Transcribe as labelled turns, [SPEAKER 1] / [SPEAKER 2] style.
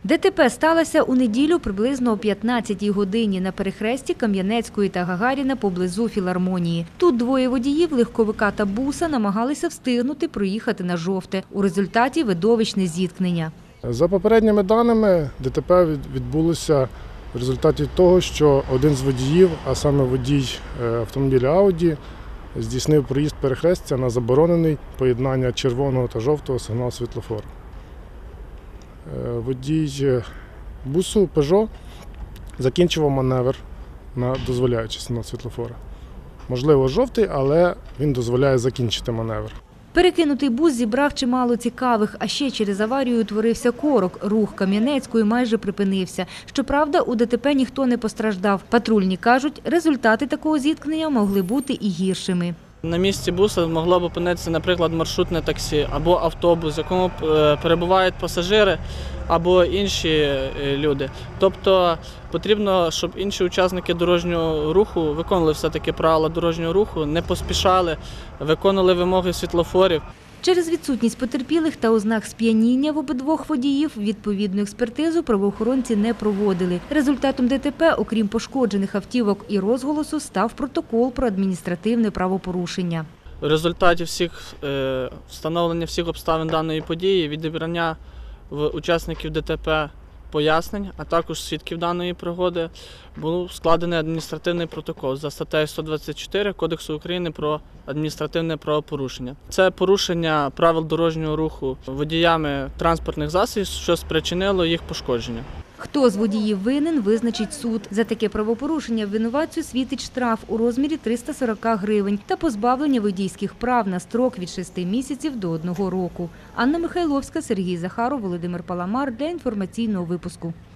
[SPEAKER 1] ДТП сталося у неділю приблизно о 15-й годині на перехресті Кам'янецької та Гагаріна поблизу філармонії. Тут двоє водіїв легковика та буса намагалися встигнути проїхати на жовте. У результаті видовищне зіткнення.
[SPEAKER 2] За попередніми даними, ДТП відбулося в результаті того, що один з водіїв, а саме водій автомобіля Ауді, здійснив проїзд перехрестя на заборонений поєднання червоного та жовтого сигналу світлофору. Водій бусу Peugeot закінчував маневр на дозволяючий сигнал світлофора. Можливо, жовтий, але він дозволяє закінчити маневр.
[SPEAKER 1] Перекинутий бус зібрав чимало цікавих, а ще через аварію утворився корок. Рух Кам'янецької майже припинився. Щоправда, у ДТП ніхто не постраждав. Патрульні кажуть, результати такого зіткнення могли бути і гіршими.
[SPEAKER 3] На місці буса могло б опинитися, наприклад, маршрутне таксі або автобус, в якому перебувають пасажири або інші люди. Тобто потрібно, щоб інші учасники дорожнього руху виконували все-таки правила дорожнього руху, не поспішали, виконували вимоги світлофорів.
[SPEAKER 1] Через відсутність потерпілих та ознак сп'яніння в обидвох водіїв відповідну експертизу правоохоронці не проводили. Результатом ДТП, окрім пошкоджених автівок і розголосу, став протокол про адміністративне правопорушення.
[SPEAKER 3] В результаті встановлення всіх обставин даної події, відібрання в учасників ДТП пояснень, а також свідків даної пригоди, був складений адміністративний протокол за статтею 124 Кодексу України про адміністративне правопорушення. Це порушення правил дорожнього руху водіями транспортних засобів, що спричинило їх пошкодження.
[SPEAKER 1] Хто з водіїв винен, визначить суд. За таке правопорушення винуватцю світить штраф у розмірі 340 гривень та позбавлення водійських прав на строк від 6 місяців до 1 року. Анна Михайловська, Сергій Захаров, Володимир Паламар для інформаційного випуску.